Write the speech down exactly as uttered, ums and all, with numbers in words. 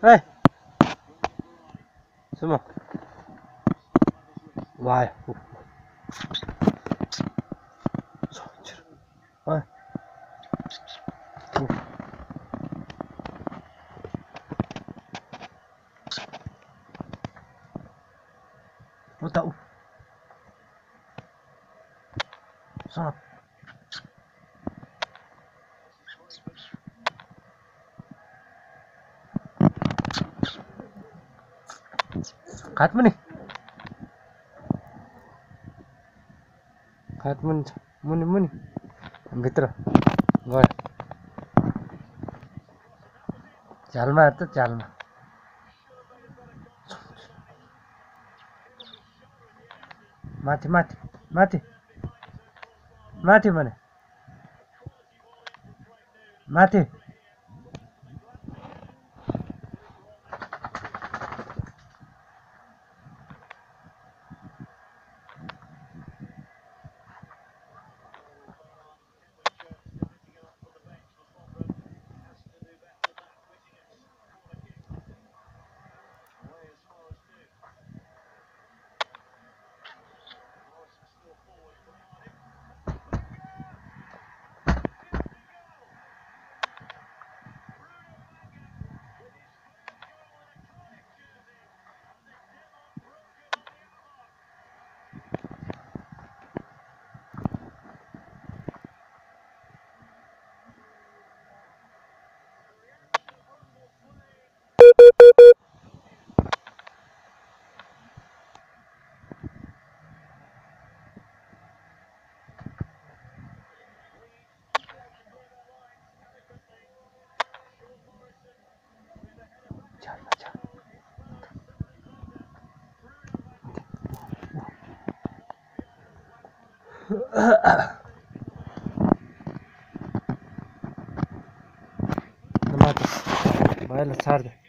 Hey, semua. Wah. Hey. Lu tahu? Sangat. Kat mana? Kat mana? Mana mana? भित्र गयो झालमा हेर त झालमा माथि माथि माथि माथि भने माथि माथि भएन छाड्दै